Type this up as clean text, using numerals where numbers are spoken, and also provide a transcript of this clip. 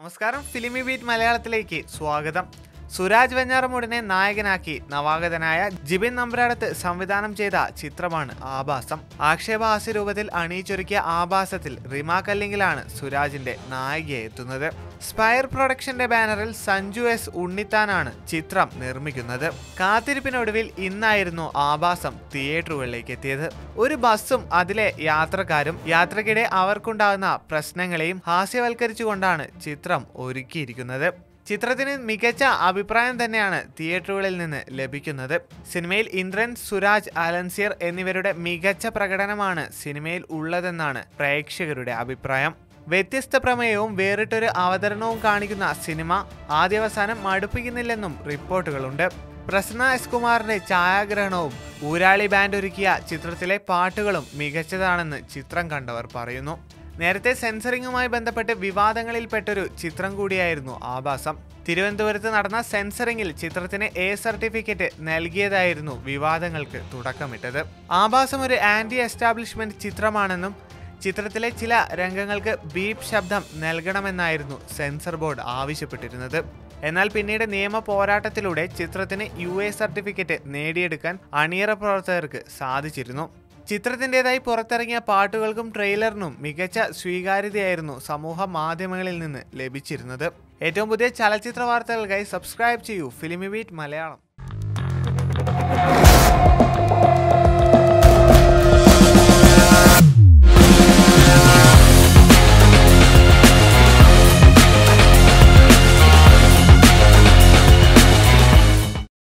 നമസ്കാരം, ഫിലിമി ബീറ്റ് മലയാളത്തിലേക്ക് സ്വാഗതം. സുരാജ് വെഞ്ഞാറമൂടിനെ നായകനാക്കി നവാഗതനായ ജിബിൻ നമ്പ്രാടത്ത് സംവിധാനം ചെയ്ത ചിത്രമാണ് ആഭാസം. ആക്ഷേപഹാസ്യ രൂപത്തിൽ അണിയിച്ചൊരുക്കിയ ആഭാസത്തിൽ റിമ കല്ലിങ്ങിലാണ് സുരാജിന്റെ നായികയെ എത്തുന്നത്. സ്പൈർ പ്രൊഡക്ഷന്റെ ബാനറിൽ സഞ്ജു എസ് ഉണ്ണിത്താനാണ് ചിത്രം നിർമ്മിക്കുന്നത്. കാത്തിരിപ്പിനൊടുവിൽ ഇന്നായിരുന്നു ആഭാസം തിയേറ്ററുകളിലേക്ക് എത്തിയത്. ഒരു ബസ്സും അതിലെ യാത്രക്കാരും യാത്രക്കിടെ അവർക്കുണ്ടാകുന്ന പ്രശ്നങ്ങളെയും ഹാസ്യവൽക്കരിച്ചുകൊണ്ടാണ് ചിത്രം ഒരുക്കിയിരിക്കുന്നത്. ചിത്രത്തിന് മികച്ച അഭിപ്രായം തന്നെയാണ് തിയേറ്ററുകളിൽ നിന്ന് ലഭിക്കുന്നത്. സിനിമയിൽ ഇന്ദ്രൻ, സുരാജ്, അലൻസിയർ എന്നിവരുടെ മികച്ച പ്രകടനമാണ് സിനിമയിൽ ഉള്ളതെന്നാണ് പ്രേക്ഷകരുടെ അഭിപ്രായം. വ്യത്യസ്ത പ്രമേയവും വേറിട്ടൊരു അവതരണവും കാണിക്കുന്ന സിനിമ ആദ്യാവസാനം മടുപ്പിക്കുന്നില്ലെന്നും റിപ്പോർട്ടുകളുണ്ട്. പ്രസന്ന എസ് കുമാറിന്റെ ഛായാഗ്രഹണവും ഊരാളി ബാൻഡ് ഒരുക്കിയ ചിത്രത്തിലെ പാട്ടുകളും മികച്ചതാണെന്ന് ചിത്രം കണ്ടവർ പറയുന്നു. നേരത്തെ സെൻസറിങ്ങുമായി ബന്ധപ്പെട്ട് വിവാദങ്ങളിൽപ്പെട്ടൊരു ചിത്രം കൂടിയായിരുന്നു ആഭാസം. തിരുവനന്തപുരത്ത് നടന്ന സെൻസറിങ്ങിൽ ചിത്രത്തിന് എ സർട്ടിഫിക്കറ്റ് നൽകിയതായിരുന്നു വിവാദങ്ങൾക്ക് തുടക്കമിട്ടത്. ആഭാസം ഒരു ആന്റി എസ്റ്റാബ്ലിഷ്മെന്റ് ചിത്രമാണെന്നും ചിത്രത്തിലെ ചില രംഗങ്ങൾക്ക് ബീപ്പ് ശബ്ദം നൽകണമെന്നായിരുന്നു സെൻസർ ബോർഡ് ആവശ്യപ്പെട്ടിരുന്നത്. എന്നാൽ പിന്നീട് നിയമ പോരാട്ടത്തിലൂടെ ചിത്രത്തിന് UA സർട്ടിഫിക്കറ്റ് നേടിയെടുക്കാൻ അണിയറ പ്രവർത്തകർക്ക് സാധിച്ചിരുന്നു. ചിത്രത്തിൻ്റെതായി പുറത്തിറങ്ങിയ പാട്ടുകൾക്കും ട്രെയിലറിനും മികച്ച സ്വീകാര്യതയായിരുന്നു സമൂഹ മാധ്യമങ്ങളിൽ നിന്ന് ലഭിച്ചിരുന്നത്. ഏറ്റവും പുതിയ ചലച്ചിത്ര വാർത്തകൾക്കായി സബ്സ്ക്രൈബ് ചെയ്യൂ ഫിലിമി ബീറ്റ് മലയാളം.